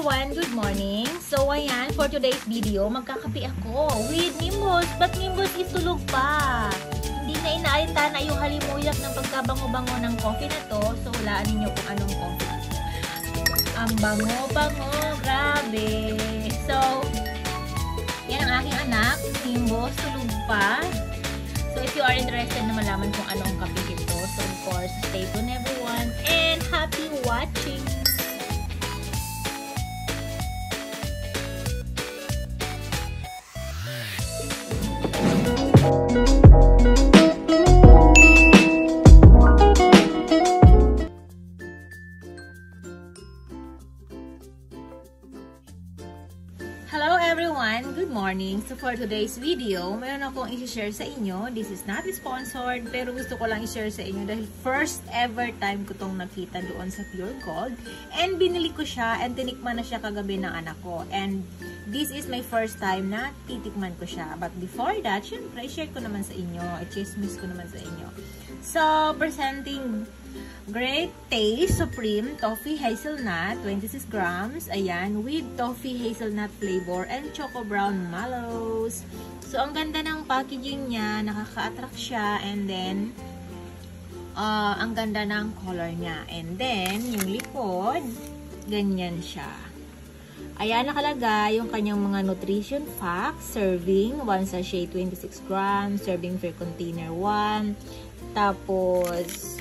everyone! Good morning! So ayan, for today's video, magkakape ako with Nimbus. But Nimbus is tulog pa. Hindi na inaalita na yung halimuyak ng pagkabango-bango ng coffee na to. So hulaan ninyo kung anong coffee. Ang bango-bango, grabe! So, yan ang aking anak, Nimbus, tulog pa. So if you are interested na malaman kung anong kape ito, so of course, stay tuned everyone and happy watching! Hello everyone! Good morning! So for today's video, mayroon akong i-share sa inyo. This is not sponsored, pero gusto ko lang i-share sa inyo dahil first ever time ko tong nakita doon sa Pure Gold. And binili ko siya and tinikman na siya kagabi ng anak ko. And this is my first time na titikman ko siya. But before that, syempre, i-share ko naman sa inyo. I-chismis ko naman sa inyo. So, presenting Great Taste Supreme Toffee Hazelnut, 26 grams. Ayan, with toffee hazelnut flavor and choco brown mallows. So, ang ganda ng packaging niya. Nakaka-attract siya. And then, ang ganda ng color niya. And then, yung likod, ganyan siya. Ayan, nakalagay yung kanyang mga nutrition facts. Serving, 1 sachet, 26 grams. Serving for container 1. Tapos,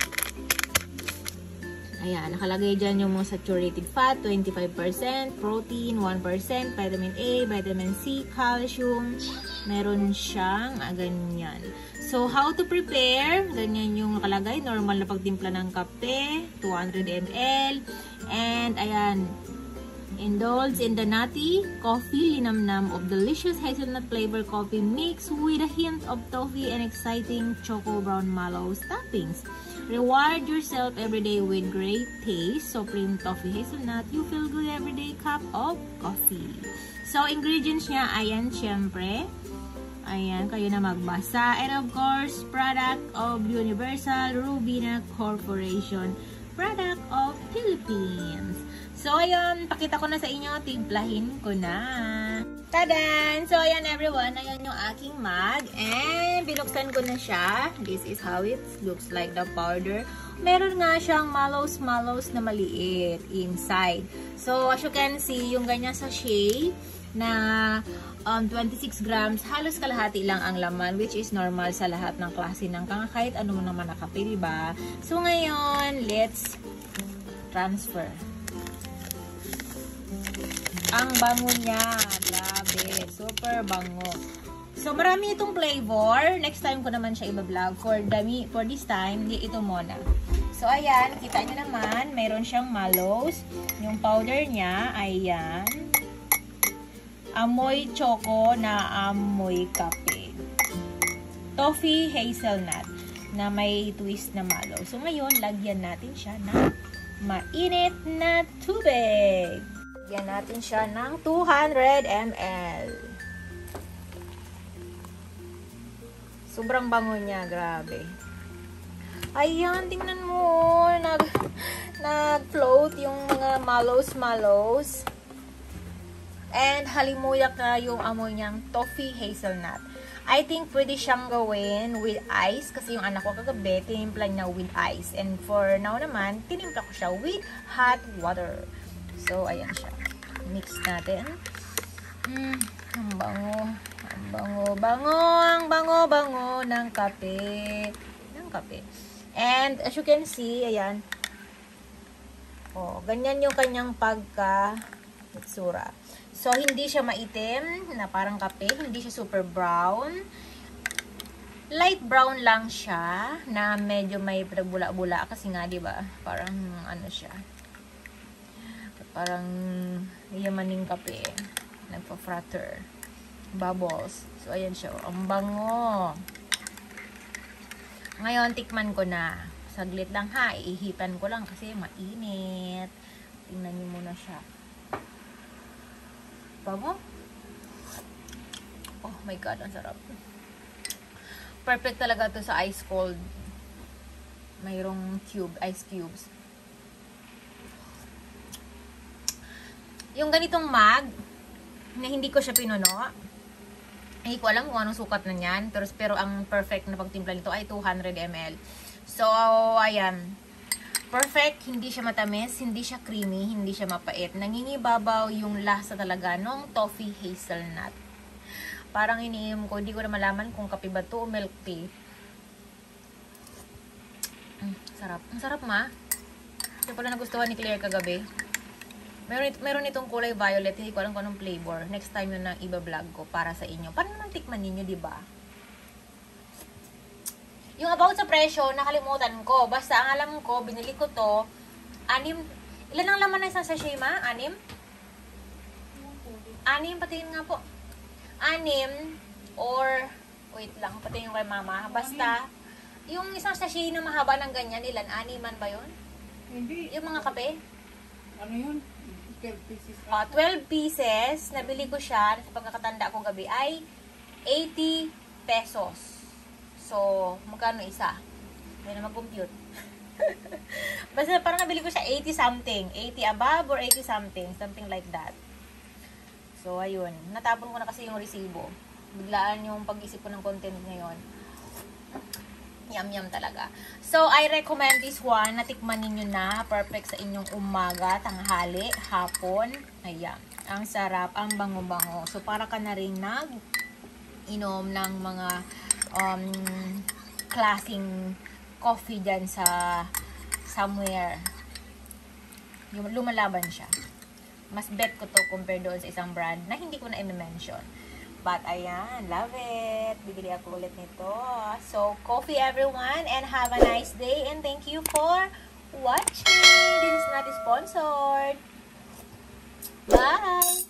ayan, nakalagay dyan yung mga saturated fat, 25%, protein, 1%, vitamin A, vitamin C, calcium. Meron siyang, ganyan. So, how to prepare? Ganyan yung nakalagay. Normal na pagtimpla ng kape, 200 ml. And, ayan, indulge in the nutty coffee linamnam of delicious hazelnut flavor coffee mixed with a hint of toffee and exciting choco brown mallows toppings. Reward yourself every day with great taste. Supreme Toffee Hazelnut. You feel good everyday cup of coffee. So, ingredients niya, ayan, syempre. Ayan, kayo na magbasa. And of course, product of Universal Rubina Corporation. Product of Philippines. So, ayan, pakita ko na sa inyo. Timplahin ko na. Tadan! So, ayan everyone. Ayan yung aking mug. And, binuksan ko na siya. This is how it looks like, the powder. Meron nga siyang mallows na maliit inside. So, as you can see, yung ganyan sachet na 26 grams, halos kalahati lang ang laman, which is normal sa lahat ng klase ng kahit ano mo naman nakape, diba? So, ngayon, let's transfer. Ang bango niya. Grabe. Super bango. So, marami itong flavor. Next time ko naman siya i-vlog. For this time, ito muna. So, ayan. Kita nyo naman. Meron siyang mallows. Yung powder niya, ayan. Amoy choco na amoy kape. Toffee hazelnut na may twist na mallow. So, ngayon, lagyan natin siya ng mainit na tubig. Lagyan natin siya ng 200 ml. Sobrang bango niya, grabe. Ayan, tingnan mo. Nag-float yung mga mallows. And halimuyak na yung amoy niyang toffee hazelnut. I think pwede siyang gawin with ice. Kasi yung anak ko kagabi, tinimpla niya with ice. And for now naman, tinimpla ko siya with hot water. So, ayan siya. Mix natin. Ang bango. Ang bango ng kape. And, as you can see, ayan. Oh, ganyan yung kanyang pagka-itsura. So, hindi siya maitim na parang kape. Hindi siya super brown. Light brown lang siya na medyo may bula-bula kasi nga, diba? Parang ano siya. Parang yamaning kape. Nagpa-fratter. Bubbles. So, ayan siya. Ang bango. Ngayon, tikman ko na. Saglit lang ha. Ihipan ko lang kasi mainit. Tingnan niyo muna siya. Bango. Oh my God, ang sarap. Perfect talaga to sa ice cold. Mayroong ice cubes. Yung ganitong mug, na hindi ko siya pinuno. Hindi ko alam kung anong sukat na yan. Pero ang perfect na pagtimpla nito ay 200 ml. So, ayan. Perfect, hindi siya matamis, hindi siya creamy, hindi siya mapait. Nangingibabaw yung lasa talaga ng toffee hazelnut. Parang iniinom ko, hindi ko na malaman kung kape ba to o milk tea. Sarap. Ang sarap ma. Ito pala nagustuhan ni Claire kagabi. Meron itong kulay violet, hindi ko alam kung anong flavor. Next time yun na iba-vlog ko para sa inyo. Paano naman tikman ninyo, di ba? Yung about sa presyo, nakalimutan ko. Basta ang alam ko, binili ko to, 6. Ilan ang laman na isang sachet, ma? 6? 6, patingin nga po. 6 or, wait lang, patingin kay mama. Basta, yung isang sachet na mahaba ng ganyan, ilan? 6 man ba yun? Hindi. Yung mga kape? Ano yun? 12 pieces. 12 pieces, nabili ko siya, sa pagkakatanda ko gabi, ay 80 pesos. So, magkano isa? Hindi na mag-compute. Basta parang nabili ko siya 80 something. 80 above or 80 something. Something like that. So, ayun. Natapon ko na kasi yung resibo. Biglaan yung pag-isip ko ng content ngayon. Yum talaga. So, I recommend this one. Natikman ninyo na. Perfect sa inyong umaga, tanghali, hapon. Ayan. Ang sarap, ang bango-bango. So, para ka na rin nag-inom ng mga klaseng coffee dyan sa somewhere. Lumalaban siya. Mas bet ko to compare doon sa isang brand na hindi ko na i-mention. But, ayan, love it. Bibili ako ulit nito. So, coffee everyone and have a nice day and thank you for watching. This is not sponsored. Bye!